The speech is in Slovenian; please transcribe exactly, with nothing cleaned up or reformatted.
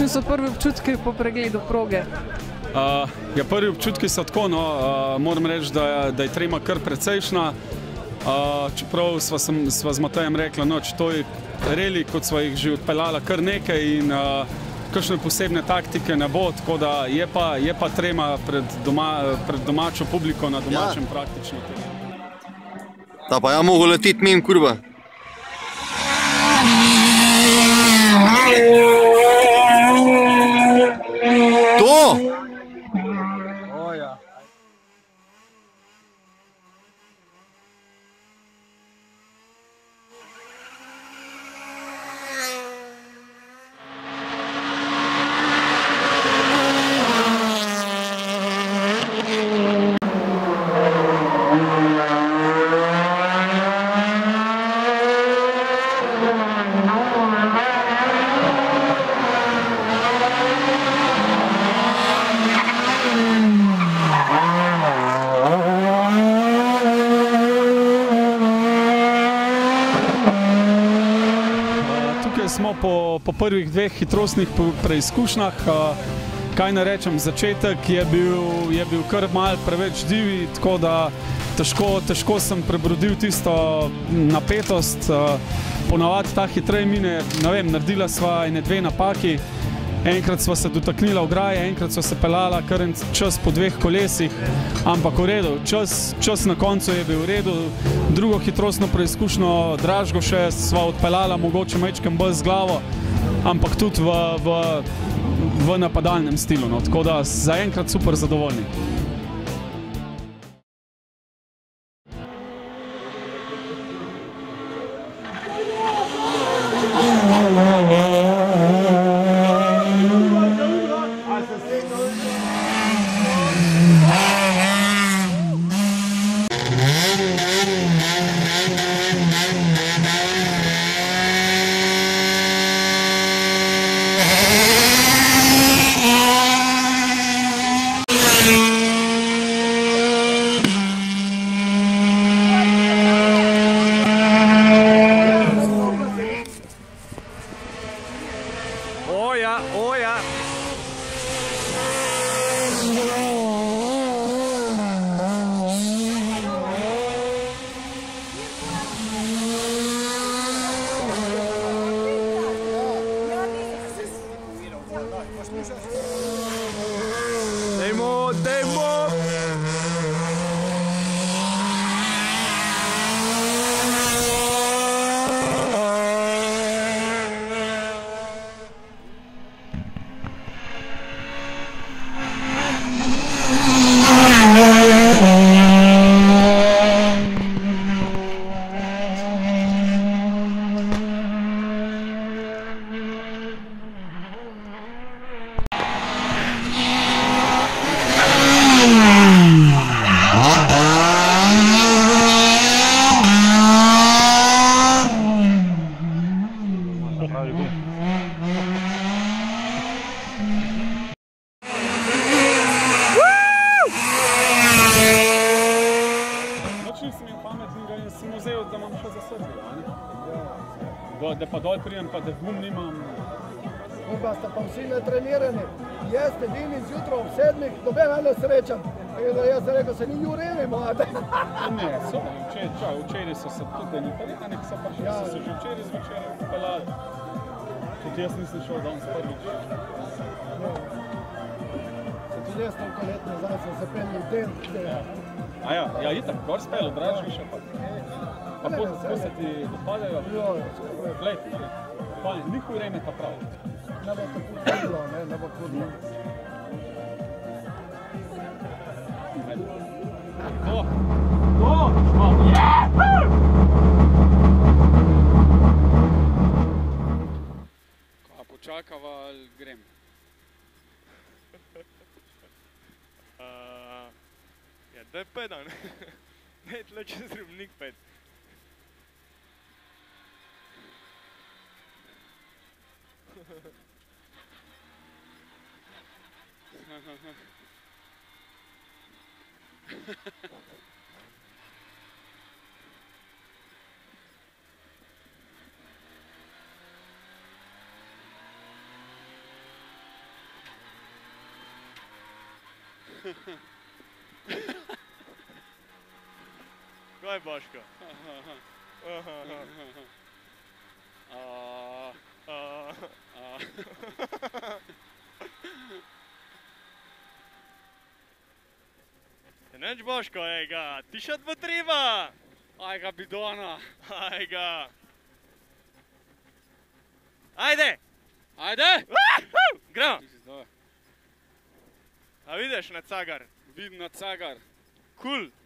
Kakšni so prvi občutki po pregledu proge? Uh, ja, prvi občutki so tako, no, uh, moram reči, da, da je trema kar precejšna. Uh, čeprav sva, sem, sva z Matejem rekla, no, če to je reli, kot sva jih že odpeljala kar nekaj in uh, kakšne posebne taktike ne bo, tako da je pa, je pa trema pred, doma, pred domačo publiko na domačem ja. Praktično terenu. Ta pa ja mogo letiti mim, kurva. To! O, ja. Smo po, po prvih dveh hitrostnih preizkušnjah, kaj ne rečem, začetek je bil, je bil kar mal preveč divi, tako da težko, težko sem prebrodil tisto napetost. Ponavadi ta hitrej mine, ne vem, naredila sva ene dve napaki, enkrat sva se dotaknila ograje, enkrat sva se peljala kar en čas po dveh kolesih, ampak v redu, čas, čas na koncu je bil v redu. Drugo hitrostno preizkušnjo Dražgo še sva odpeljala, mogoče majčkem bolj z glavo, ampak tudi v, v, v napadalnem stilu, no. Tako da zaenkrat super zadovoljni. Oja, oja. Dajmo, dajmo. Sem vzel, da imam še za srce, da pa dol prijem, pa da gum nimam. Kurba, ste pa vsi netrenirani. Jaz edini zjutraj ob sedmih, doben eno srečam. Jaz sem rekel, se ni urevimo. Ne, so, včeraj so se tudi, da ni pa nek so pa še, so se že včeraj zvečer peljali. Tudi jaz nisem šel danes prvič. Tudi jaz toliko let nazaj sem se penil den. A ja, ja, itak, gor spelo, Dražgi še pa. Pa ko se ti dopadajo? Glej, njihov vreme ta prav. Ne bo tako kudlo, ne, ne bo kudlo. To, to, Ko počakava ali grem? Daj pedal, ne? Ne, tle čez Ribnik ped. Kaj, Boško? Neč, Boško, ej ga, tišat bo treba! Aj ga, bidona! Aj ga! Ajde! Ajde! Gremo! A vidiš na cagar? Vidim na cagar. Cool!